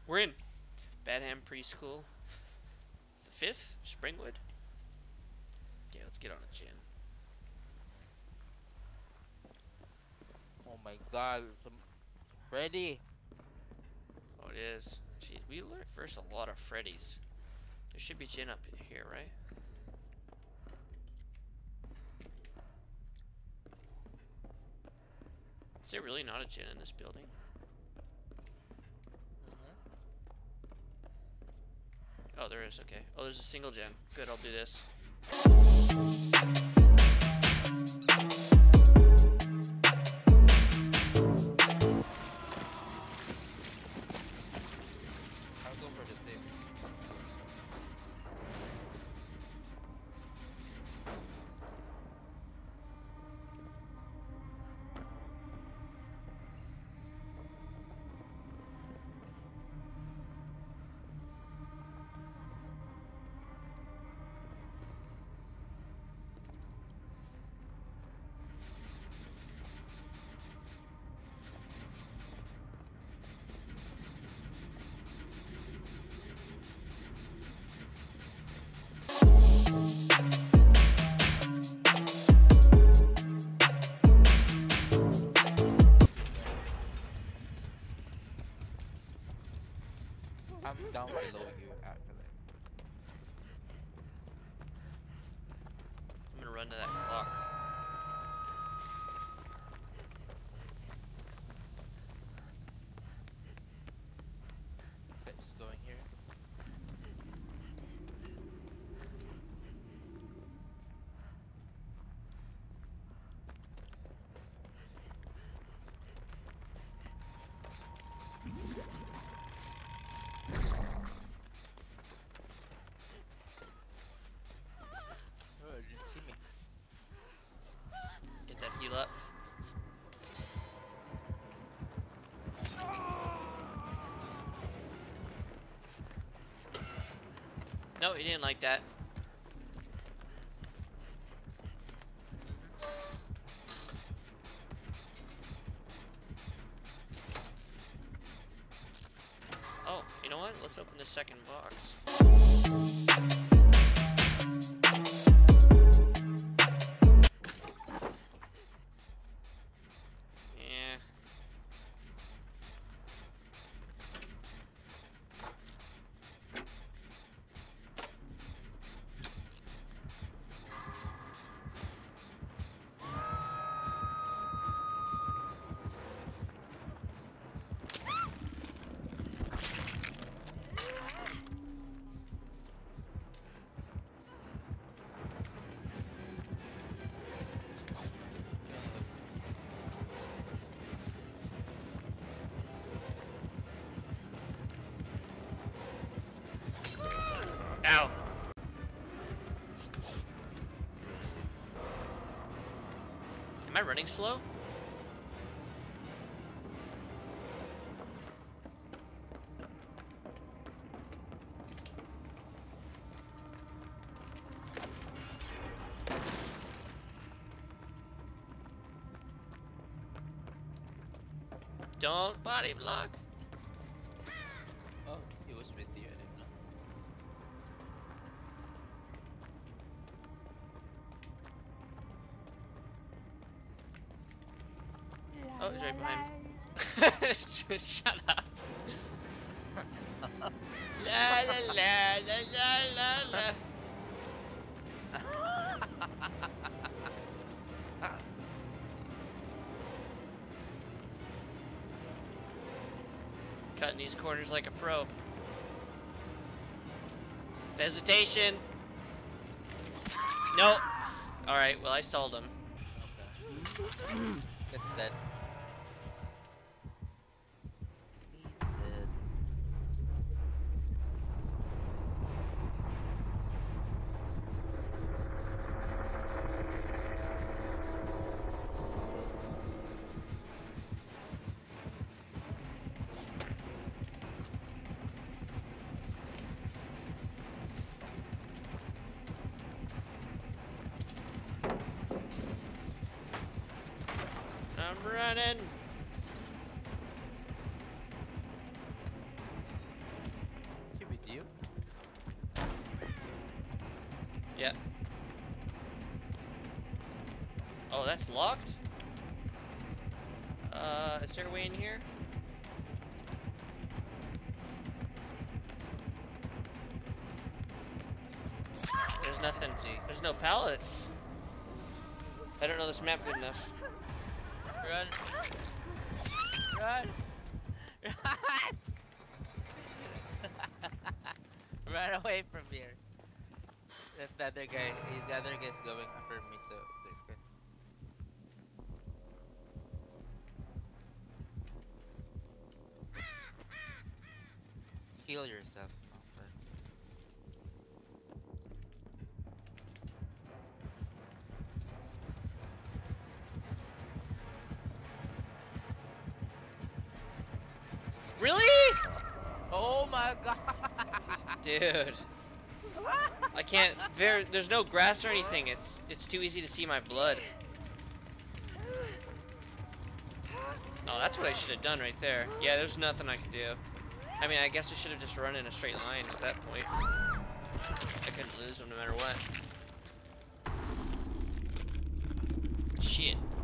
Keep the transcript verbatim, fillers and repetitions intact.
We're in Badham Preschool. The fifth? Springwood? Okay, let's get on a gin. Oh my god, some Freddy. Oh, it is. Jeez, we learned first a lot of Freddy's. There should be gin up here, right? Is there really not a gin in this building? Mm-hmm. Oh, there is. Okay. Oh, there's a single gin. Good, I'll do this. I'll go for the thing. I'm down below you, actually. I'm gonna run to that clock. Okay, just going here. Oh, it didn't see me. Get that heal up. No, he didn't like that. Oh, you know what? Let's open the second box. Yeah. Ow. Am I running slow? Don't body block. Oh, he was with you, I didn't know. Oh, he's right behind me. Shut up. La la la la la la la. Cutting these corners like a pro. Hesitation. No. All right. Well, I stalled him. Okay. It's dead. He's dead. I'm running. Oh, that's locked? Uh, is there a way in here? There's nothing. There's no pallets. I don't know this map good enough. Run! Run! Run! Run away from here. That the other guy, the other guy's going after me, so good. Heal yourself. Oh, first. Really? Oh my god! Dude. I can't, there, there's no grass or anything. It's, it's too easy to see my blood. Oh, that's what I should have done right there. Yeah, there's nothing I can do. I mean, I guess I should have just run in a straight line at that point. I couldn't lose them no matter what. Shit.